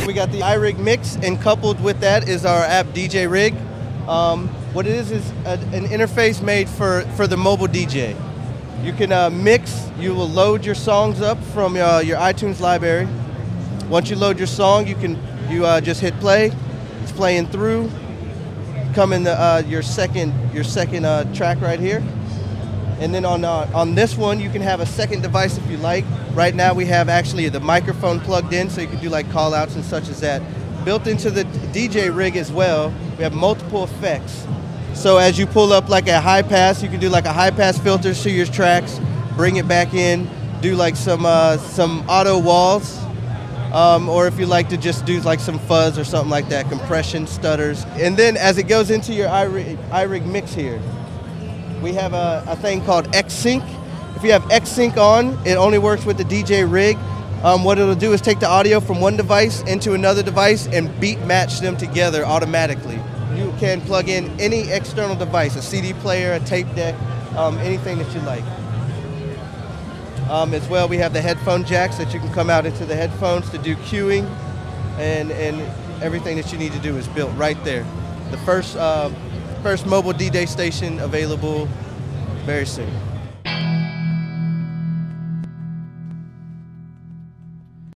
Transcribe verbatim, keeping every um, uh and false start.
we got the iRig Mix, and coupled with that is our app D J Rig. Um, what it is is a, an interface made for, for the mobile D J. You can uh, mix, you will load your songs up from uh, your iTunes library. Once you load your song, you can you uh, just hit play. It's playing through. Come in the, uh, your second your second uh, track right here. And then on uh, on this one, you can have a second device if you like. Right now, we have actually the microphone plugged in, so you can do like call outs and such as that. Built into the D J Rig as well, we have multiple effects. So as you pull up like a high pass, you can do like a high pass filter to your tracks, bring it back in, do like some uh, some auto walls, um, or if you like to just do like some fuzz or something like that, compression, stutters. And then as it goes into your iRig, iRig Mix here, we have a, a thing called X Sync. If you have X Sync on, it only works with the D J Rig. Um, what it'll do is take the audio from one device into another device and beat match them together automatically. You can plug in any external device, a C D player, a tape deck, um, anything that you like. Um, as well, we have the headphone jacks that you can come out into the headphones to do cueing, and, and everything that you need to do is built right there. The first, uh, first mobile D J station available very soon.